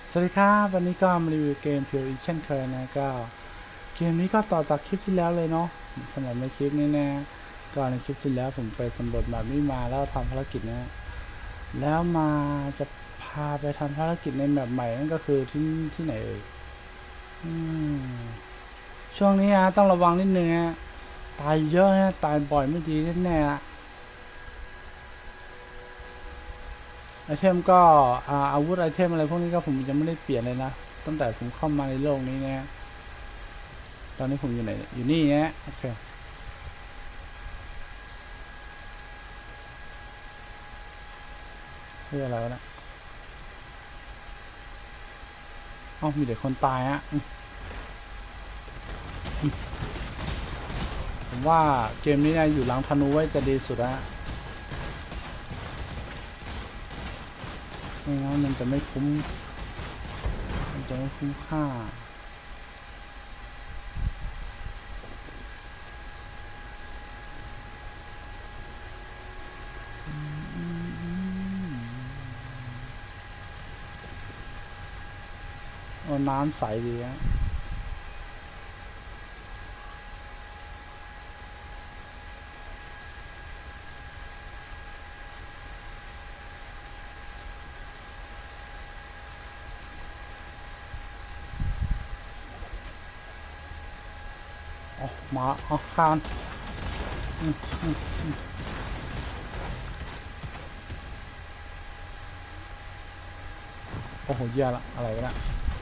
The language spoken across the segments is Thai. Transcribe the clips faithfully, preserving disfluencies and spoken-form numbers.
สวัสดีครับวันนี้ก็มารีวิวเกมเพียวอีกเช่นเคยนะก็เกมนี้ก็ต่อจากคลิปที่แล้วเลยเนาะสำหรับในคลิปนี้นะก็ในคลิปที่แล้วผมไปสำรวจแบบนี้มาแล้วทำภารกิจนะแล้วมาจะพาไปทำภารกิจในแบบใหม่นั่นก็คือที่ที่ไหนเอ่ยช่วงนี้นะต้องระวังนิดนึงนะตายเยอะนะตายบ่อยไม่ดีแน่ๆละไอเทมก็อาวุธไอเทมอะไรพวกนี้ก็ผมยังไม่ได้เปลี่ยนเลยนะตั้งแต่ผมเข้ามาในโลกนี้นะตอนนี้ผมอยู่ไหนอยู่นี่นะโอเคเพื่ออะไรวะเนี่ยอ๋อมีเด็กคนตายฮะผมว่าเกมนี้นะอยู่หลังธนูไว้จะดีสุดฮะไม่งั้นมันจะไม่คุ้มมันจะไม่คุ้มค่าเอาน้ำใสดีฮะอ๋อมาอ๋อคานโอ้โหแย่ละอะไรวะเนี่ย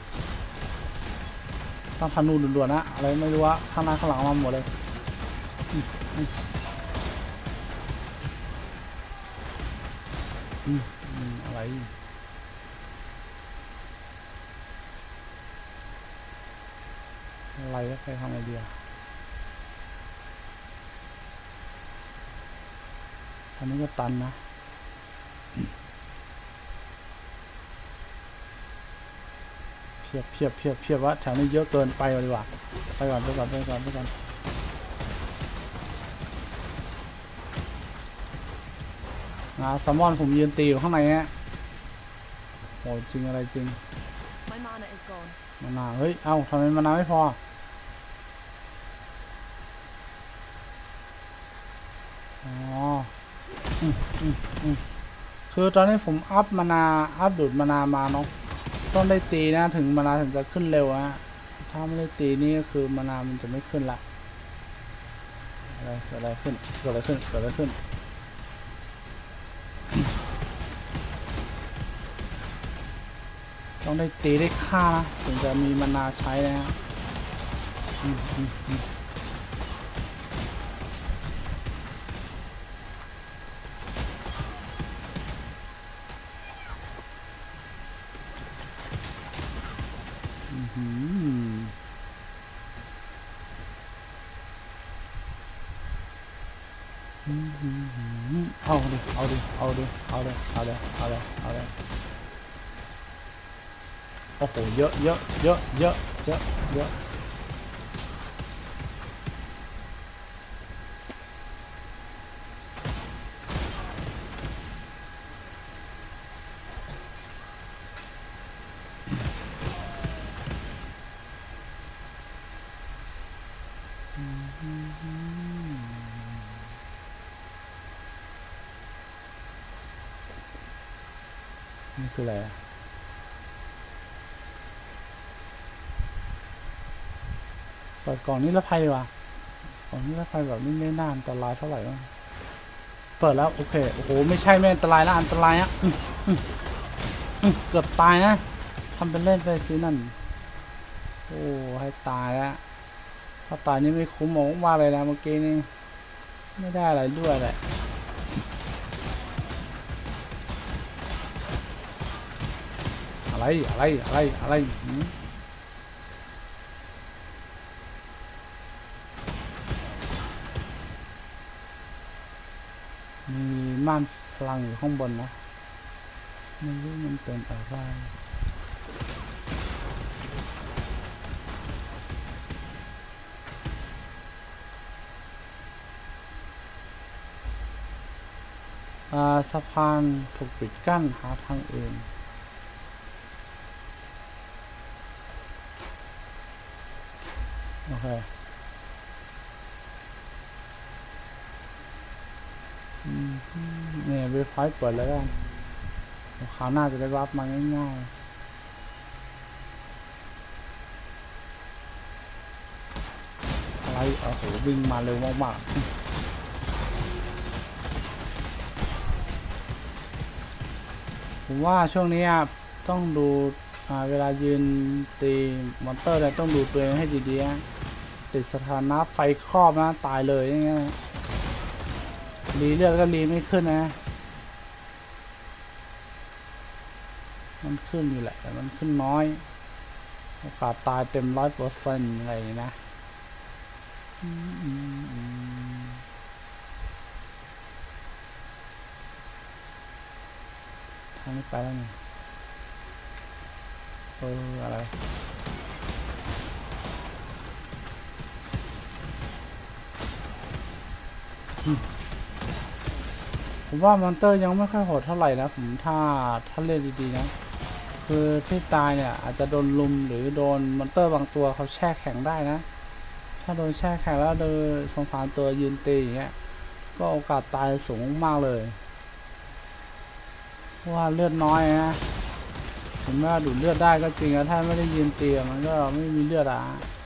ต้องธนูด่วนๆนะอะไรไม่รู้ว่าข้างหน้าข้างหลังมาหมดเลยอืมอะไรอะไรก็ใครทำไอเดียอันนี้ก็ตันนะเพียบเพียบเพียบเพียบวะแถวนี้เยอะเกินไปดีกว่าไปก่อนไปก่อนไปก่อนไปก่อนนะซัมมอนผมยืนตีอยู่ข้างในฮะโอ้จริงอะไรจริงมานาเฮ้ยเอ้าทำไมมานาไม่พออ๋อคือตอนนี้ผมอัพมานาอัพดูดมานามาเนาะต้องได้ตีนะถึงมานาถึงจะขึ้นเร็วฮะถ้าไม่ได้ตีนี่ก็คือมานามันจะไม่ขึ้นละอะไรเกิดอะไรขึ้นเกิดอะไรขึ้นเกิดอะไรขึ้นต้องได้ตีได้ฆ่านะถึงจะมีมานาใช้นะฮะเอาดิเอาดิเอาดิเอาเลยเอาเลยเอาเลยเอาเลยโอ้โหเยอะเยอะเยอะเยอะเยอะเยอะนี่คืออะไรเปิดกล่องนี้ละภัยวะกล่องนี้ละภัยแบบนี้ไม่น่าอันตรายเท่าไหร่วะเปิดแล้วโอเคโอ้โหไม่ใช่ไม่อันตรายนะอันตรายอะเกือบตายนะทำเป็นเล่นไปซินั่นโอ้ให้ตายแล้วถ้าตายนี่ไม่คุ้มมองว่าเลยนะเมื่อกี้นี่ไม่ได้อะไรด้วยแหละอะไรอะไรอะไรอะไรมีม่านพลังอยู่ข้างบนนะไม่รู้มันเป็นอะไรสะพานถูกปิดกั้นหาทางอื่นโอเคเนี่ยเว็บไซต์เปิดแล้วกันคราวหน้าจะได้รับมาง่ายๆอะไรโอ้โหวิ่งมาเร็วมากๆผมว่าช่วงนี้ต้องดูเวลายืนตีมอนเตอร์เนี่ยต้องดูตัวเองให้ดีๆติดสถานะไฟครอบนะตายเลยอย่างเงี้ยรีเลือดก็รีไม่ขึ้นนะมันขึ้นอยู่แหละแต่มันขึ้นน้อยโอกาสตายเต็มร้อยเปอร์เซ็นต์อะไรอย่างนี้นะทางนี้ไปแล้วนี่เอออะไรผมว่ามอนเตอร์ยังไม่ค่อยโหดเท่าไหร่นะผมถ้าถ้าเล่นดีๆนะคือที่ตายเนี่ยอาจจะโดนลุมหรือโดนมอนเตอร์บางตัวเขาแช่แข็งได้นะถ้าโดนแช่แข็งแล้วโดยสงสารตัวยืนตีอย่างเงี้ยก็โอกาสตายสูงมากเลยเพราะว่าเลือดน้อยนะถึงแม้ว่าดูดเลือดได้ก็จริงนะถ้าไม่ได้ยืนตีมันก็ไม่มีเลือดอ่ะ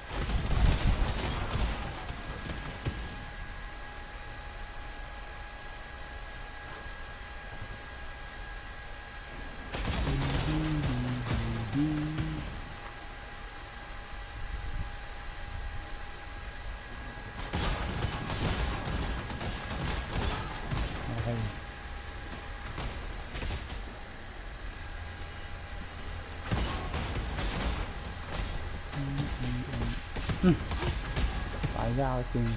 ตายยากจริง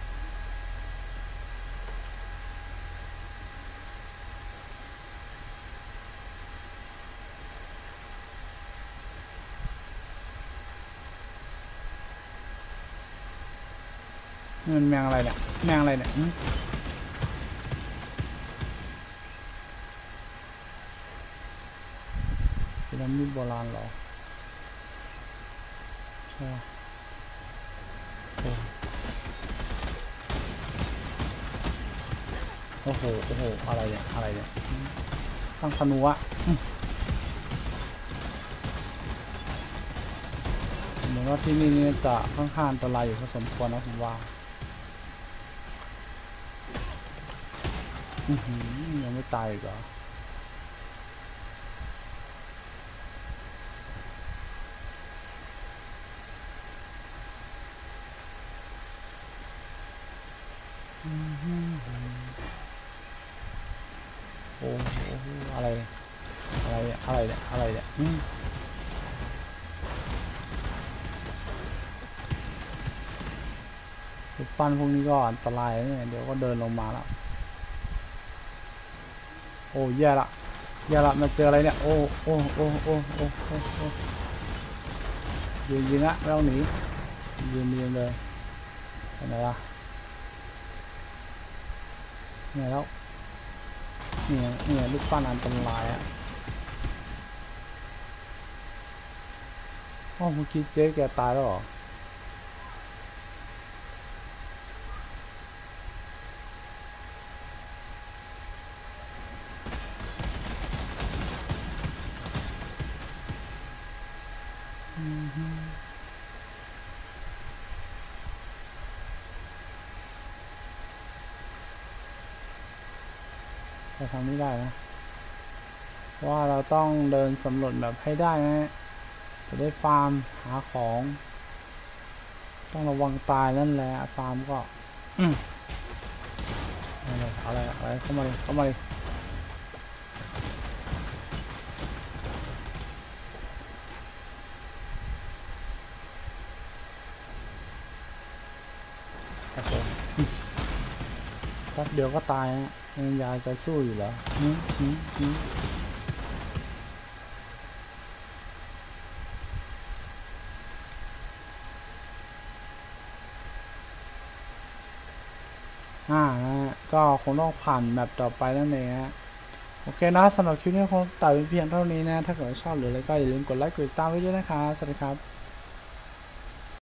มันแมงอะไรเนี่ยแมงอะไรเนี่ยพีระมิดโบราณเหรอใช่โอ้โหโอ้โหอะไรเนี่ยอะไรเนี่ยตั้งธนูอะเหมือนว่าที่นี่นี่จะค่อนข้างอันตรายอยู่พอสมควรนะผมว่ายังไม่ตายอีกเหรอโอ้โหอะไรอะไรอะไรเนี่ยอะไรเนี่ยรูปปั้นพวกนี้ก็อันตรายเนี่ยเดี๋ยวก็เดินลงมาแล้วโอ้แย่ละแย่ละมาเจออะไรเนี่ยโอ้โอ้โอ้โอ้โอ้โอ้โอ้ยืนยิงอะไม่ต้องหนียืนยิงเลยไหนล่ะเนี่ยแล้วเนี่ยเนี่ยลูกปั้นอันตรายอ่ะอ๋อเมื่อกี้เจ๊แกตายแล้วเหรอแต่ทำไม่ได้นะว่าเราต้องเดินสำรวจแบบให้ได้นะจะได้ฟาร์มหาของต้องระวังตายนั่นแหละฟาร์มก็อืมอะไรอะไรอะไรเข้ามาเลยเข้ามาเลยโอ้โหแป๊บเดียวก็ตายฮะยังยายจะสู้อยู่เหรออืมอืมอืมอ่าก็คงต้องผ่านแมปต่อไปนั่นเองฮะโอเคนะสำหรับคลิปนี้คงตัดเป็นเพียงเท่านี้นะถ้าเกิดชอบหรืออะไรก็อย่าลืมกดไลค์กดติดตามไว้ด้วยนะคะสวัสดีครับ